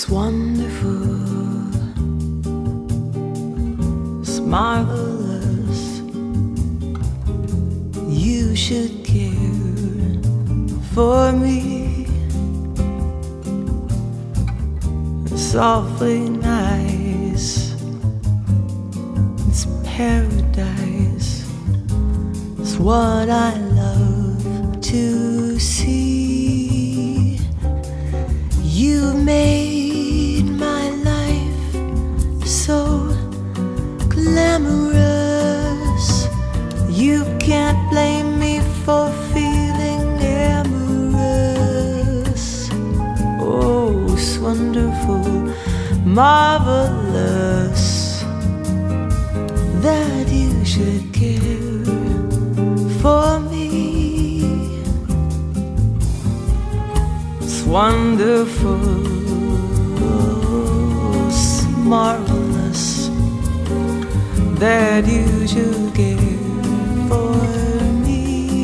wonderful, it's marvelous. You should care for me. It's awfully nice, it's paradise. It's what I love to see. You made my life so glamorous. You can't blame me for feeling amorous. Oh, it's wonderful, marvelous that you should care for me. It's wonderful, it's marvelous that you should care for me.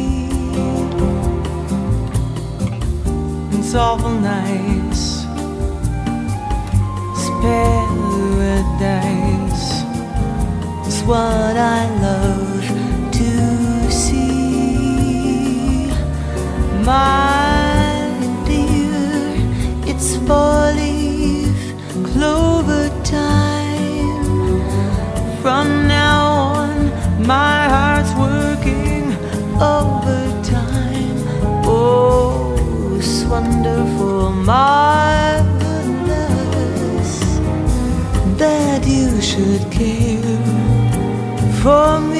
It's awful nice, it's paradise. It's what I love to see. My dear, it's four-leaf clover time. From now on, my heart's working overtime. Oh, it's wonderful, marvelous that you should care for me.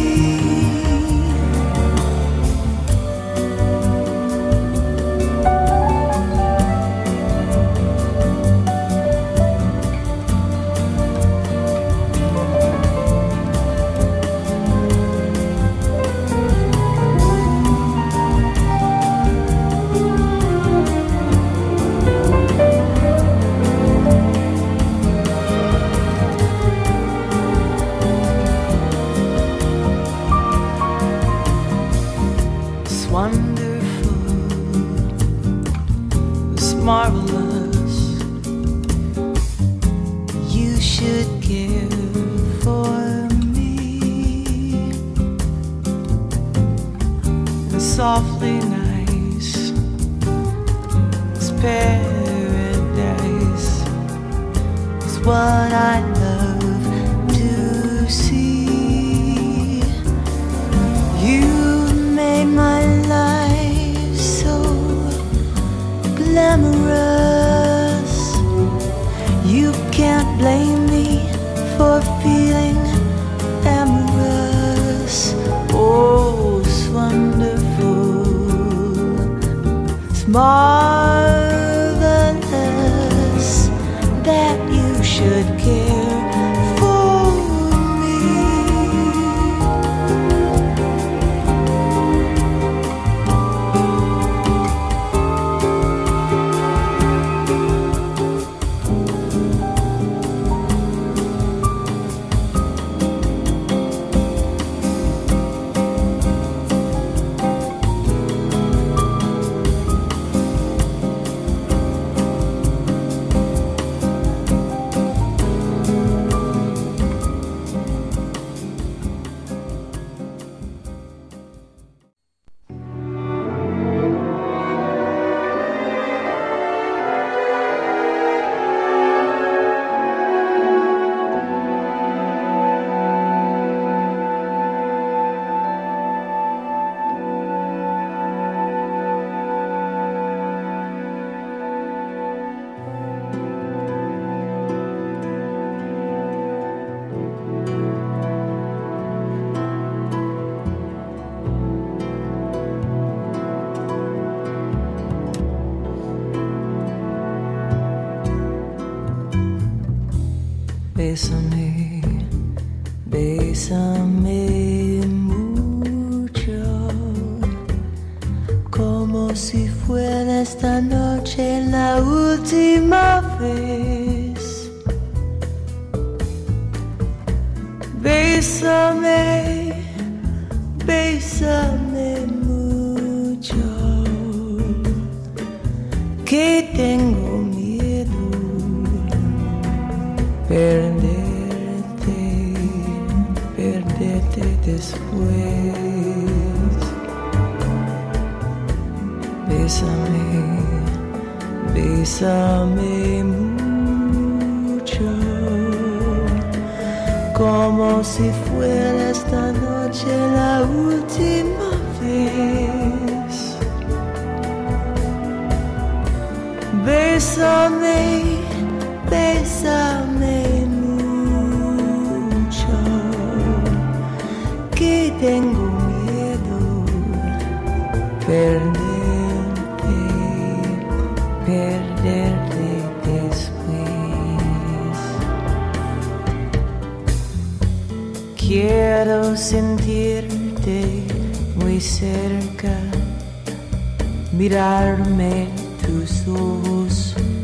Wonderful, it's marvelous. You should care for me. It's awfully nice, it's paradise. It's what I love to see. You made my life so glamorous. You can't blame me for feeling amorous. Oh, it's wonderful, it's marvelous that you should care for me. Bésame, bésame mucho, como si fuera esta noche la última vez. Bésame, bésame mucho, que tengo miedo perderte, perderte después. Bésame, bésame mucho, como si fuera esta noche la última vez. Bésame, bésame mucho, que tengo miedo perderte, perderte después. Quiero sentirte muy cerca, mirarme tus ojos,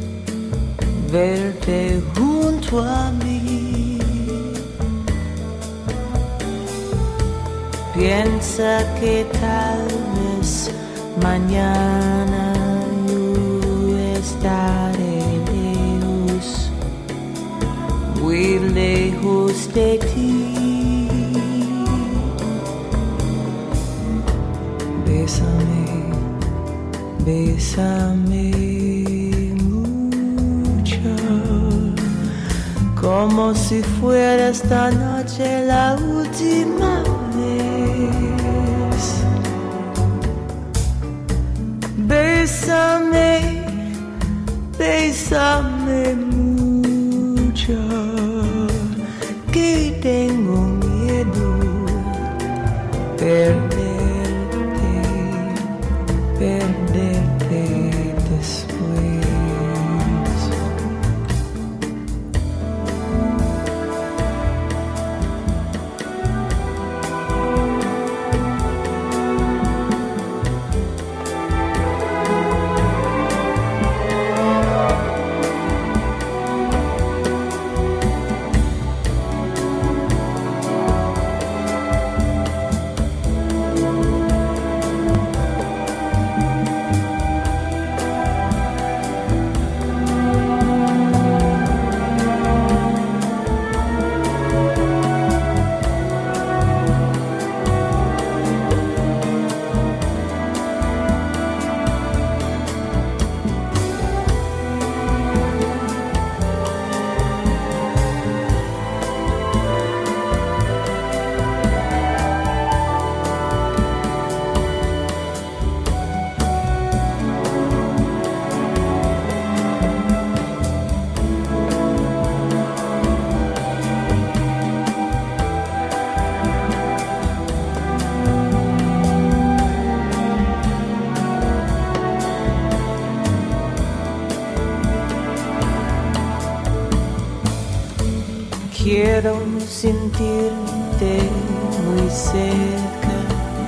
verte junto a mí. Piensa que tal vez mañana yo estaré lejos, muy lejos de ti. Bésame, bésame mucho, como si fuera esta noche la última vez. Bésame, bésame mucho, que tengo miedo perderte, perderte después. Quiero sentirte muy cerca,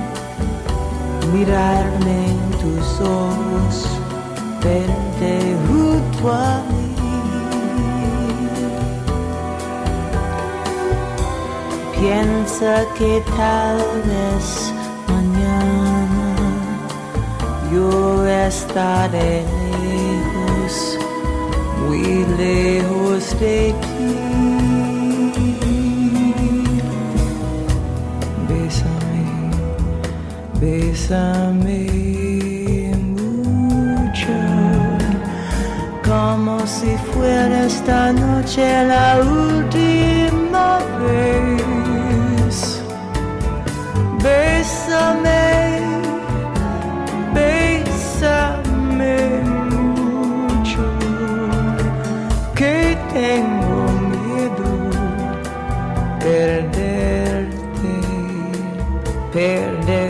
mirarme en tus ojos, verte junto a mí. Piensa que tal vez mañana yo estaré lejos, muy lejos de ti. Bésame mucho, como si fuera esta noche la última vez. Bésame, bésame mucho, que tengo miedo perderte, perderte